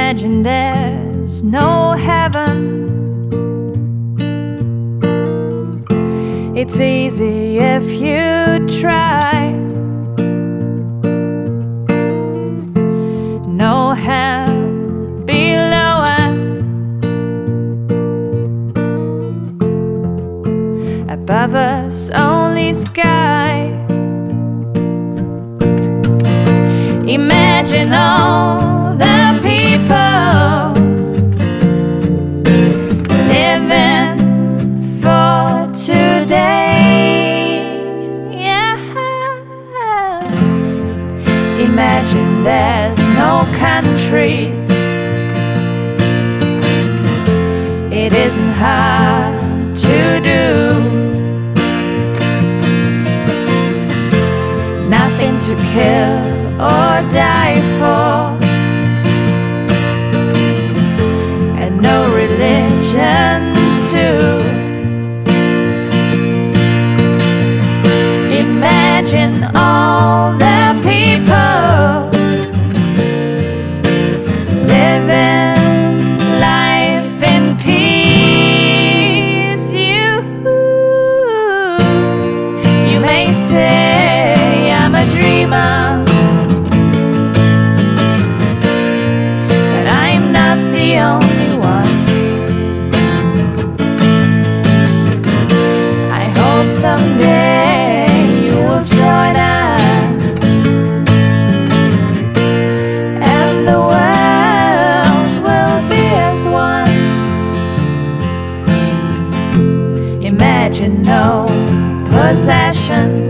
Imagine there's no heaven. It's easy if you try. No hell below us, above us only sky. Imagine all the people living for today. Yeah. Imagine there's no countries. It isn't hard to do. Nothing to kill or die for, and no religion too. Imagine all the people living life in peace. You may say I'm a dreamer, the only one. I hope someday you will join us, and the world will be as one. Imagine no possessions.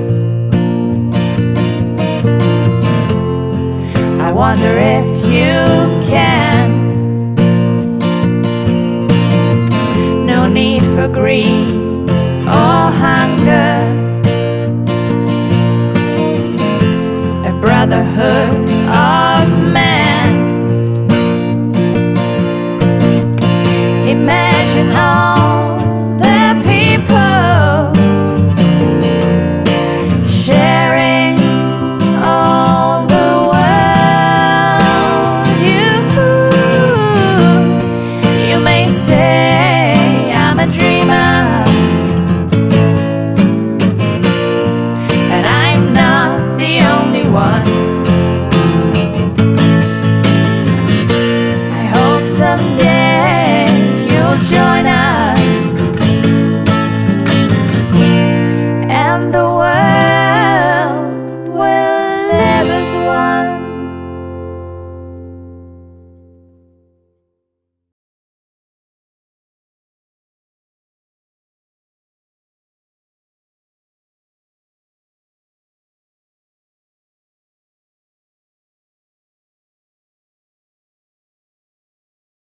I wonder if you can. No need for greed or hunger, a brotherhood